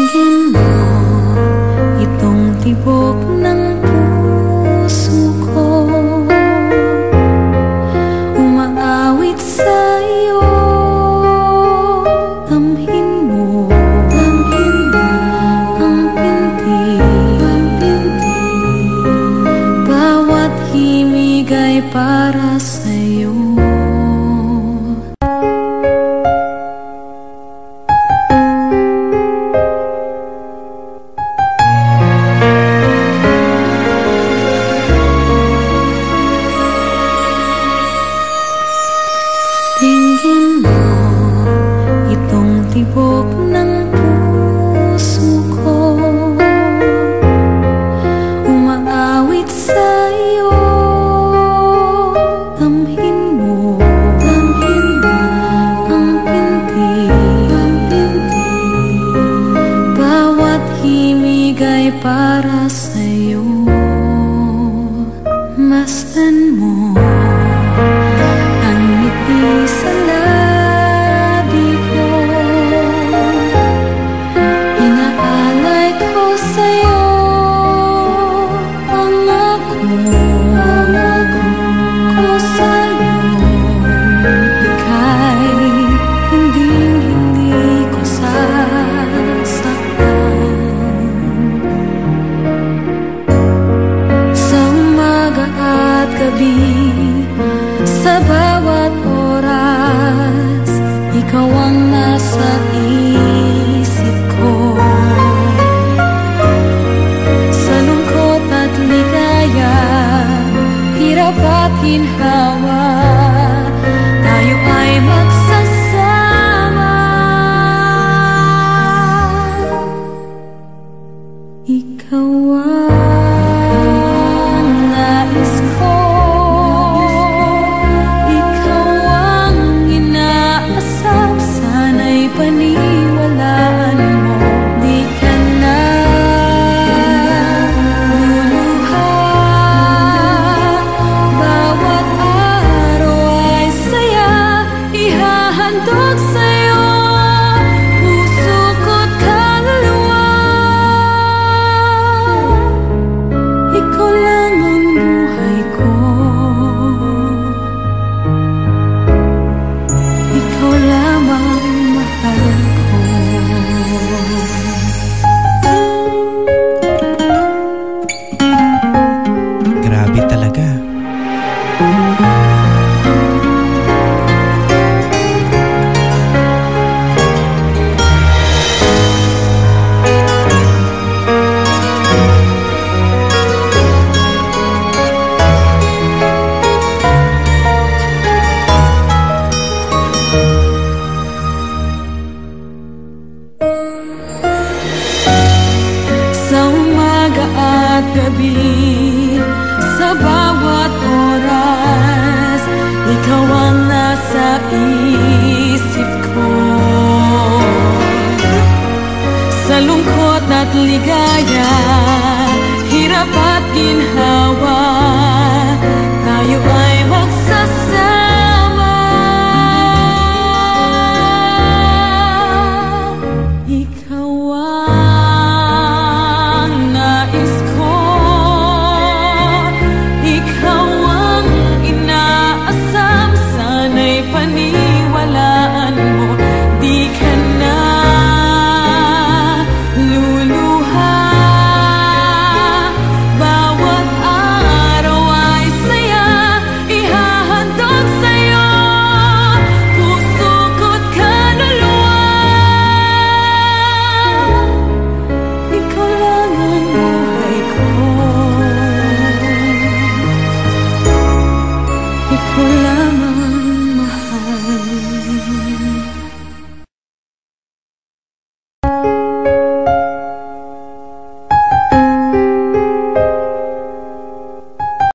Tingin mo itong tibok ng puso ko, umaawit sa'yo. Damhin mo ang pinti, bawat himig ay para sa'yo. Tingin mo itong tibok ng puso ko, umaawit sa'yo. Damhin mo ang pinti, bawat himig ay para sa'yo. Masdan mo ang ngiti sa labi ko, inaalay ko sa'yo. Pangako ko sa'yo, ika'y hindi ko sasaktan. Sa umaga at gabi, sa bawat oras, ikaw ang nasa isip ko. Sa lungkot at ligaya, hirap at ginhawa, tayo ay magsasama. Ikaw ang nais ko, ikaw ang inaasam, sana'y paniwalaan mo. Di ka na luluha, bawat araw ay saya, ihahandog sa'yo puso ko't kaluluwa. Ikaw lang ang buhay ko, ikaw lamang mahal ko. Grabe talaga. Sa umaga at gabi, sa bawat oras, ikaw ang nasa isip ko. Sa lungkot at ligaya, hirap at ginhawa, tayo ay magsasama.